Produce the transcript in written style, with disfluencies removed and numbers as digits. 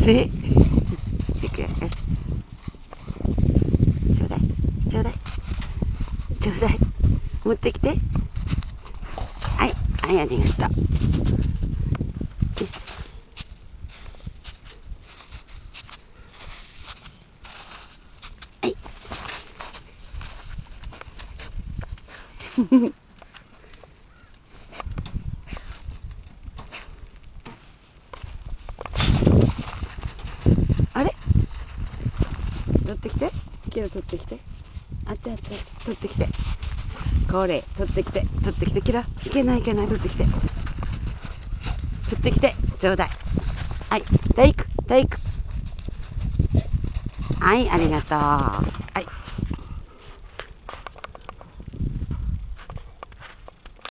ね。いくよ。よし。ちょうだい。ちょうだい。ちょうだい。持ってきて。はい。はい、ありがとう。よし。はい。あれ取ってきて。キラ取ってきて。あってあって。取ってきて。これ、取ってきて。取ってきて。キラ。いけないいけない。取ってきて。取ってきて。ちょうだい。はい。大工。大工。はい、ありがとう。はい。